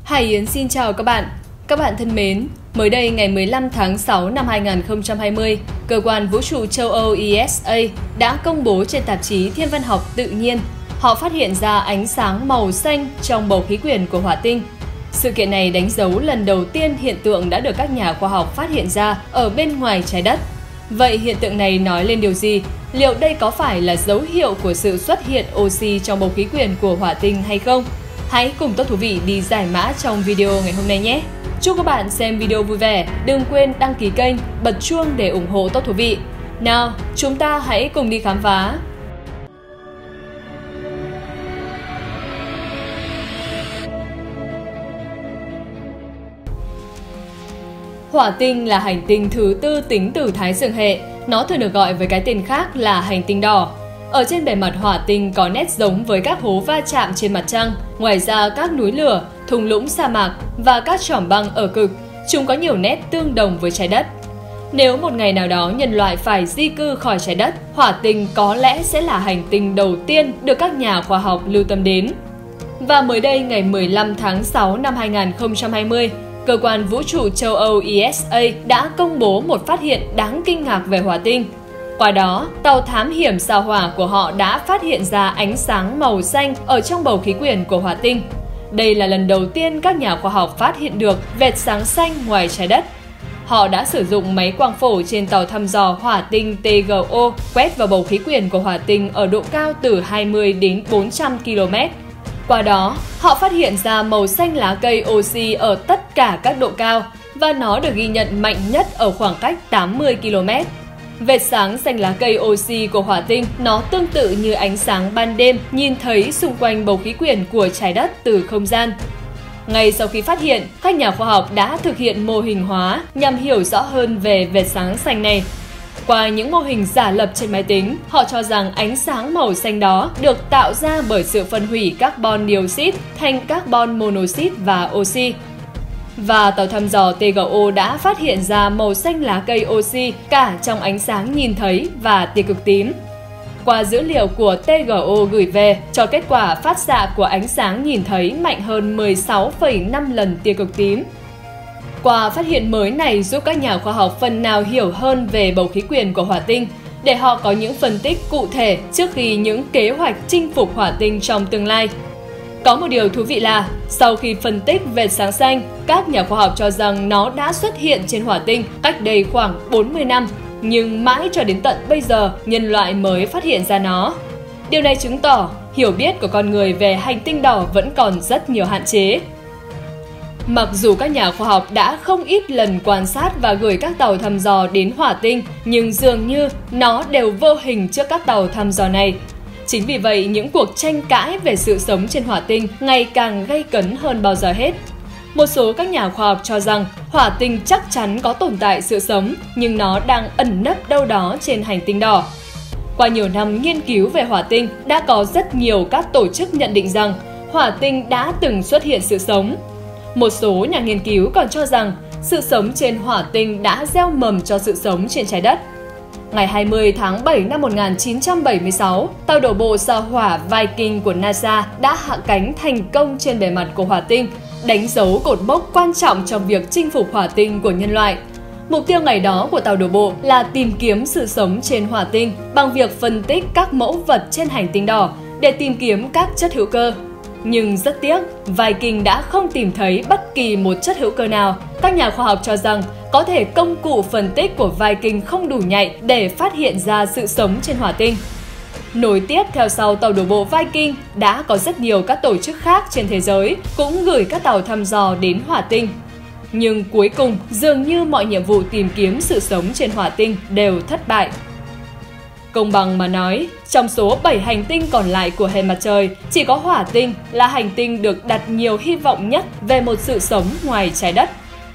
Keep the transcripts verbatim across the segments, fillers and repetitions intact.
Hải Yến xin chào các bạn. Các bạn thân mến, mới đây ngày mười lăm tháng sáu năm hai nghìn không trăm hai mươi, Cơ quan Vũ trụ châu Âu E S A đã công bố trên tạp chí Thiên văn học tự nhiên, họ phát hiện ra ánh sáng màu xanh trong bầu khí quyển của hỏa tinh. Sự kiện này đánh dấu lần đầu tiên hiện tượng đã được các nhà khoa học phát hiện ra ở bên ngoài trái đất. Vậy hiện tượng này nói lên điều gì? Liệu đây có phải là dấu hiệu của sự xuất hiện oxy trong bầu khí quyển của hỏa tinh hay không? Hãy cùng Tốt Thú Vị đi giải mã trong video ngày hôm nay nhé! Chúc các bạn xem video vui vẻ, đừng quên đăng ký kênh, bật chuông để ủng hộ Tốt Thú Vị. Nào, chúng ta hãy cùng đi khám phá! Hỏa tinh là hành tinh thứ tư tính từ Thái Dương hệ, nó thường được gọi với cái tên khác là hành tinh đỏ. Ở trên bề mặt hỏa tinh có nét giống với các hố va chạm trên mặt trăng, ngoài ra các núi lửa, thung lũng sa mạc và các trỏm băng ở cực, chúng có nhiều nét tương đồng với trái đất. Nếu một ngày nào đó nhân loại phải di cư khỏi trái đất, hỏa tinh có lẽ sẽ là hành tinh đầu tiên được các nhà khoa học lưu tâm đến. Và mới đây ngày mười lăm tháng sáu năm hai nghìn không trăm hai mươi, Cơ quan Vũ trụ châu Âu E S A đã công bố một phát hiện đáng kinh ngạc về hỏa tinh. Qua đó, tàu thám hiểm sao hỏa của họ đã phát hiện ra ánh sáng màu xanh ở trong bầu khí quyển của hỏa tinh. Đây là lần đầu tiên các nhà khoa học phát hiện được vệt sáng xanh ngoài trái đất. Họ đã sử dụng máy quang phổ trên tàu thăm dò hỏa tinh T G O quét vào bầu khí quyển của hỏa tinh ở độ cao từ hai mươi đến bốn trăm ki lô mét. Qua đó, họ phát hiện ra màu xanh lá cây oxy ở tất cả các độ cao và nó được ghi nhận mạnh nhất ở khoảng cách tám mươi ki lô mét. Vệt sáng xanh lá cây oxy của hỏa tinh nó tương tự như ánh sáng ban đêm nhìn thấy xung quanh bầu khí quyển của trái đất từ không gian. Ngay sau khi phát hiện, các nhà khoa học đã thực hiện mô hình hóa nhằm hiểu rõ hơn về vệt sáng xanh này. Qua những mô hình giả lập trên máy tính, họ cho rằng ánh sáng màu xanh đó được tạo ra bởi sự phân hủy carbon dioxide thành carbon monoxide và oxy. Và tàu thăm dò T G O đã phát hiện ra màu xanh lá cây oxy cả trong ánh sáng nhìn thấy và tia cực tím. Qua dữ liệu của T G O gửi về, cho kết quả phát xạ của ánh sáng nhìn thấy mạnh hơn mười sáu phẩy năm lần tia cực tím. Qua phát hiện mới này giúp các nhà khoa học phần nào hiểu hơn về bầu khí quyển của hỏa tinh, để họ có những phân tích cụ thể trước khi những kế hoạch chinh phục hỏa tinh trong tương lai. Có một điều thú vị là, sau khi phân tích vệt sáng xanh, các nhà khoa học cho rằng nó đã xuất hiện trên hỏa tinh cách đây khoảng bốn mươi năm, nhưng mãi cho đến tận bây giờ nhân loại mới phát hiện ra nó. Điều này chứng tỏ hiểu biết của con người về hành tinh đỏ vẫn còn rất nhiều hạn chế. Mặc dù các nhà khoa học đã không ít lần quan sát và gửi các tàu thăm dò đến hỏa tinh, nhưng dường như nó đều vô hình trước các tàu thăm dò này. Chính vì vậy, những cuộc tranh cãi về sự sống trên hỏa tinh ngày càng gay cấn hơn bao giờ hết. Một số các nhà khoa học cho rằng hỏa tinh chắc chắn có tồn tại sự sống, nhưng nó đang ẩn nấp đâu đó trên hành tinh đỏ. Qua nhiều năm nghiên cứu về hỏa tinh, đã có rất nhiều các tổ chức nhận định rằng hỏa tinh đã từng xuất hiện sự sống. Một số nhà nghiên cứu còn cho rằng sự sống trên hỏa tinh đã gieo mầm cho sự sống trên trái đất. Ngày hai mươi tháng bảy năm một nghìn chín trăm bảy mươi sáu, tàu đổ bộ sao hỏa Viking của NASA đã hạ cánh thành công trên bề mặt của hỏa tinh, đánh dấu cột mốc quan trọng trong việc chinh phục hỏa tinh của nhân loại. Mục tiêu ngày đó của tàu đổ bộ là tìm kiếm sự sống trên hỏa tinh bằng việc phân tích các mẫu vật trên hành tinh đỏ để tìm kiếm các chất hữu cơ. Nhưng rất tiếc, Viking đã không tìm thấy bất kỳ một chất hữu cơ nào. Các nhà khoa học cho rằng có thể công cụ phân tích của Viking không đủ nhạy để phát hiện ra sự sống trên hỏa tinh. Nối tiếp theo sau tàu đổ bộ Viking, đã có rất nhiều các tổ chức khác trên thế giới cũng gửi các tàu thăm dò đến hỏa tinh. Nhưng cuối cùng, dường như mọi nhiệm vụ tìm kiếm sự sống trên hỏa tinh đều thất bại. Công bằng mà nói, trong số bảy hành tinh còn lại của hệ mặt trời, chỉ có hỏa tinh là hành tinh được đặt nhiều hy vọng nhất về một sự sống ngoài trái đất.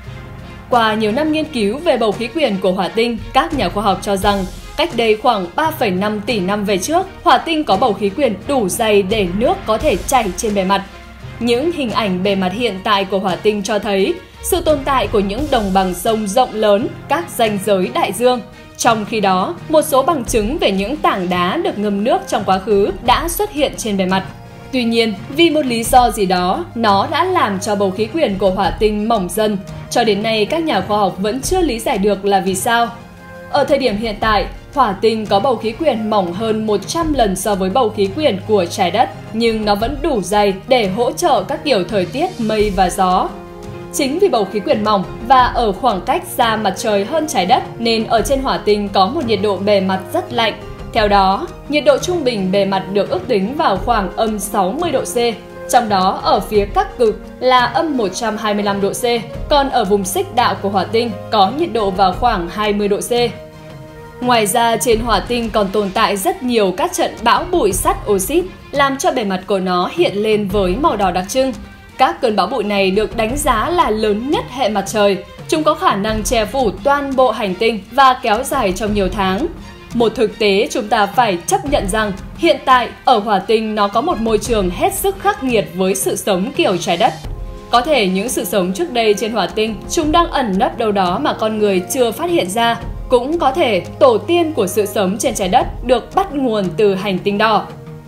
Qua nhiều năm nghiên cứu về bầu khí quyển của hỏa tinh, các nhà khoa học cho rằng cách đây khoảng ba phẩy năm tỷ năm về trước, hỏa tinh có bầu khí quyển đủ dày để nước có thể chảy trên bề mặt. Những hình ảnh bề mặt hiện tại của hỏa tinh cho thấy sự tồn tại của những đồng bằng sông rộng lớn, các ranh giới đại dương. Trong khi đó, một số bằng chứng về những tảng đá được ngâm nước trong quá khứ đã xuất hiện trên bề mặt. Tuy nhiên, vì một lý do gì đó, nó đã làm cho bầu khí quyển của hỏa tinh mỏng dần. Cho đến nay, các nhà khoa học vẫn chưa lý giải được là vì sao. Ở thời điểm hiện tại, hỏa tinh có bầu khí quyển mỏng hơn một trăm lần so với bầu khí quyển của trái đất, nhưng nó vẫn đủ dày để hỗ trợ các kiểu thời tiết mây và gió. Chính vì bầu khí quyển mỏng và ở khoảng cách xa mặt trời hơn trái đất nên ở trên hỏa tinh có một nhiệt độ bề mặt rất lạnh. Theo đó, nhiệt độ trung bình bề mặt được ước tính vào khoảng âm sáu mươi độ C, trong đó ở phía các cực là âm một trăm hai mươi lăm độ C, còn ở vùng xích đạo của hỏa tinh có nhiệt độ vào khoảng hai mươi độ C. Ngoài ra, trên hỏa tinh còn tồn tại rất nhiều các trận bão bụi sắt oxit, làm cho bề mặt của nó hiện lên với màu đỏ đặc trưng. Các cơn bão bụi này được đánh giá là lớn nhất hệ mặt trời. Chúng có khả năng che phủ toàn bộ hành tinh và kéo dài trong nhiều tháng. Một thực tế chúng ta phải chấp nhận rằng hiện tại ở hỏa tinh nó có một môi trường hết sức khắc nghiệt với sự sống kiểu trái đất. Có thể những sự sống trước đây trên hỏa tinh chúng đang ẩn nấp đâu đó mà con người chưa phát hiện ra. Cũng có thể tổ tiên của sự sống trên trái đất được bắt nguồn từ hành tinh đỏ.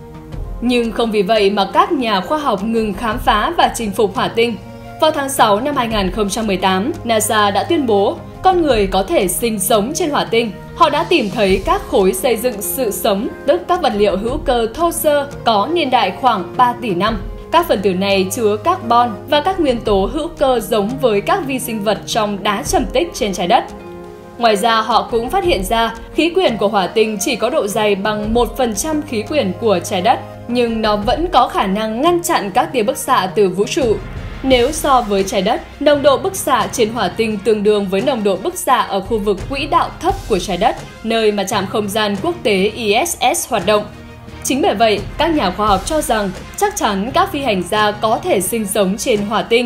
Nhưng không vì vậy mà các nhà khoa học ngừng khám phá và chinh phục hỏa tinh. Vào tháng sáu năm hai nghìn không trăm mười tám, NASA đã tuyên bố con người có thể sinh sống trên hỏa tinh. Họ đã tìm thấy các khối xây dựng sự sống, tức các vật liệu hữu cơ thô sơ có niên đại khoảng ba tỷ năm. Các phần tử này chứa carbon và các nguyên tố hữu cơ giống với các vi sinh vật trong đá trầm tích trên trái đất. Ngoài ra, họ cũng phát hiện ra khí quyển của hỏa tinh chỉ có độ dày bằng một phần trăm khí quyển của trái đất, nhưng nó vẫn có khả năng ngăn chặn các tia bức xạ từ vũ trụ. Nếu so với trái đất, nồng độ bức xạ trên hỏa tinh tương đương với nồng độ bức xạ ở khu vực quỹ đạo thấp của trái đất, nơi mà trạm không gian quốc tế I S S hoạt động. Chính bởi vậy, các nhà khoa học cho rằng chắc chắn các phi hành gia có thể sinh sống trên hỏa tinh.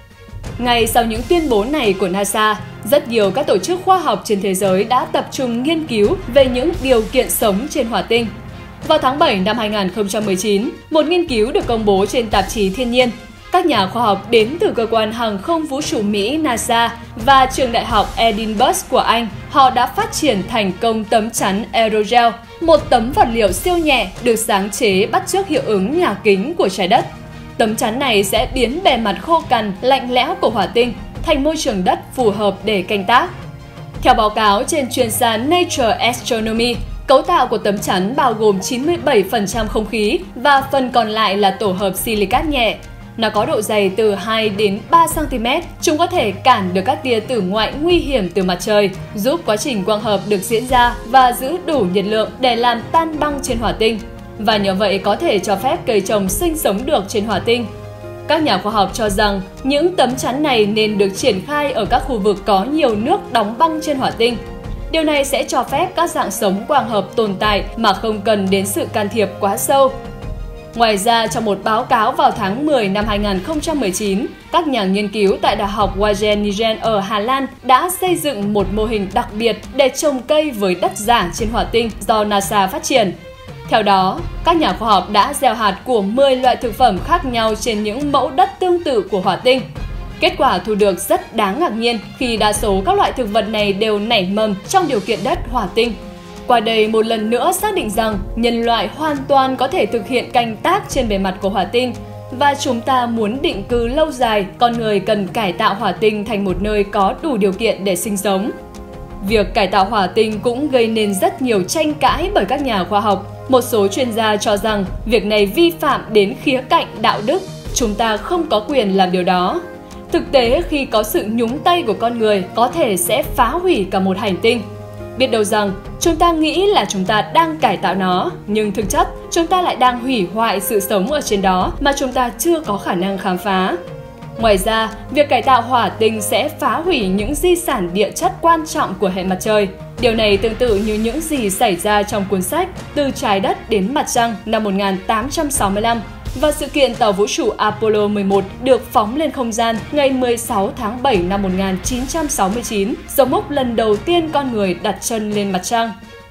Ngay sau những tuyên bố này của NASA, rất nhiều các tổ chức khoa học trên thế giới đã tập trung nghiên cứu về những điều kiện sống trên hỏa tinh. Vào tháng bảy năm hai nghìn không trăm mười chín, một nghiên cứu được công bố trên tạp chí Thiên nhiên. Các nhà khoa học đến từ cơ quan hàng không vũ trụ Mỹ NASA và trường đại học Edinburgh của Anh, họ đã phát triển thành công tấm chắn aerogel, một tấm vật liệu siêu nhẹ được sáng chế bắt chước hiệu ứng nhà kính của trái đất. Tấm chắn này sẽ biến bề mặt khô cằn, lạnh lẽo của hỏa tinh thành môi trường đất phù hợp để canh tác. Theo báo cáo trên chuyên sàn Nature Astronomy, cấu tạo của tấm chắn bao gồm chín mươi bảy phần trăm không khí và phần còn lại là tổ hợp silicat nhẹ. Nó có độ dày từ hai đến ba xăng ti mét, chúng có thể cản được các tia tử ngoại nguy hiểm từ mặt trời, giúp quá trình quang hợp được diễn ra và giữ đủ nhiệt lượng để làm tan băng trên hỏa tinh. Và nhờ vậy có thể cho phép cây trồng sinh sống được trên hỏa tinh. Các nhà khoa học cho rằng những tấm chắn này nên được triển khai ở các khu vực có nhiều nước đóng băng trên hỏa tinh. Điều này sẽ cho phép các dạng sống quang hợp tồn tại mà không cần đến sự can thiệp quá sâu. Ngoài ra, trong một báo cáo vào tháng mười năm hai nghìn không trăm mười chín, các nhà nghiên cứu tại Đại học Wageningen ở Hà Lan đã xây dựng một mô hình đặc biệt để trồng cây với đất giả trên hỏa tinh do NASA phát triển. Theo đó, các nhà khoa học đã gieo hạt của mười loại thực phẩm khác nhau trên những mẫu đất tương tự của hỏa tinh. Kết quả thu được rất đáng ngạc nhiên khi đa số các loại thực vật này đều nảy mầm trong điều kiện đất hỏa tinh. Qua đây một lần nữa xác định rằng nhân loại hoàn toàn có thể thực hiện canh tác trên bề mặt của hỏa tinh và chúng ta muốn định cư lâu dài, con người cần cải tạo hỏa tinh thành một nơi có đủ điều kiện để sinh sống. Việc cải tạo hỏa tinh cũng gây nên rất nhiều tranh cãi bởi các nhà khoa học. Một số chuyên gia cho rằng việc này vi phạm đến khía cạnh đạo đức, chúng ta không có quyền làm điều đó. Thực tế, khi có sự nhúng tay của con người có thể sẽ phá hủy cả một hành tinh. Biết đâu rằng chúng ta nghĩ là chúng ta đang cải tạo nó, nhưng thực chất chúng ta lại đang hủy hoại sự sống ở trên đó mà chúng ta chưa có khả năng khám phá. Ngoài ra, việc cải tạo hỏa tinh sẽ phá hủy những di sản địa chất quan trọng của hệ mặt trời. Điều này tương tự như những gì xảy ra trong cuốn sách Từ trái đất đến mặt trăng năm một nghìn tám trăm sáu mươi lăm và sự kiện tàu vũ trụ Apollo mười một được phóng lên không gian ngày mười sáu tháng bảy năm một nghìn chín trăm sáu mươi chín, dấu mốc lần đầu tiên con người đặt chân lên mặt trăng.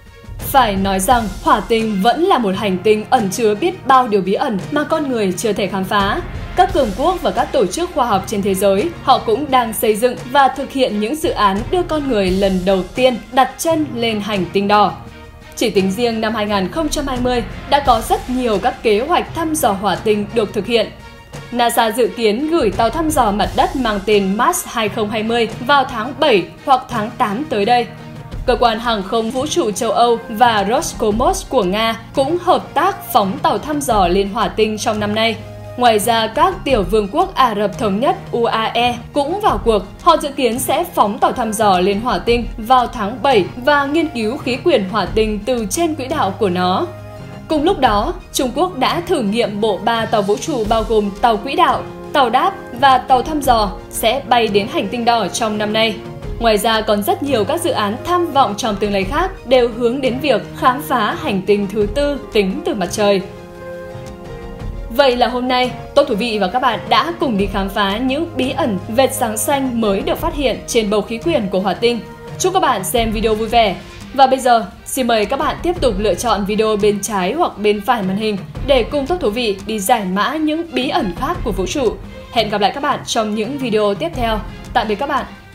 Phải nói rằng, hỏa tinh vẫn là một hành tinh ẩn chứa biết bao điều bí ẩn mà con người chưa thể khám phá. Các cường quốc và các tổ chức khoa học trên thế giới, họ cũng đang xây dựng và thực hiện những dự án đưa con người lần đầu tiên đặt chân lên hành tinh đỏ. Chỉ tính riêng năm hai nghìn không trăm hai mươi đã có rất nhiều các kế hoạch thăm dò hỏa tinh được thực hiện. NASA dự kiến gửi tàu thăm dò mặt đất mang tên Mars hai không hai không vào tháng bảy hoặc tháng tám tới đây. Cơ quan hàng không vũ trụ châu Âu và Roscosmos của Nga cũng hợp tác phóng tàu thăm dò lên hỏa tinh trong năm nay. Ngoài ra, các tiểu vương quốc Ả Rập Thống Nhất U A E cũng vào cuộc. Họ dự kiến sẽ phóng tàu thăm dò lên hỏa tinh vào tháng bảy và nghiên cứu khí quyển hỏa tinh từ trên quỹ đạo của nó. Cùng lúc đó, Trung Quốc đã thử nghiệm bộ ba tàu vũ trụ bao gồm tàu quỹ đạo, tàu đáp và tàu thăm dò sẽ bay đến hành tinh đỏ trong năm nay. Ngoài ra, còn rất nhiều các dự án tham vọng trong tương lai khác đều hướng đến việc khám phá hành tinh thứ tư tính từ mặt trời. Vậy là hôm nay, Tốt Thú Vị và các bạn đã cùng đi khám phá những bí ẩn vệt sáng xanh mới được phát hiện trên bầu khí quyển của hỏa tinh. Chúc các bạn xem video vui vẻ. Và bây giờ, xin mời các bạn tiếp tục lựa chọn video bên trái hoặc bên phải màn hình để cùng Tốt Thú Vị đi giải mã những bí ẩn khác của vũ trụ. Hẹn gặp lại các bạn trong những video tiếp theo. Tạm biệt các bạn!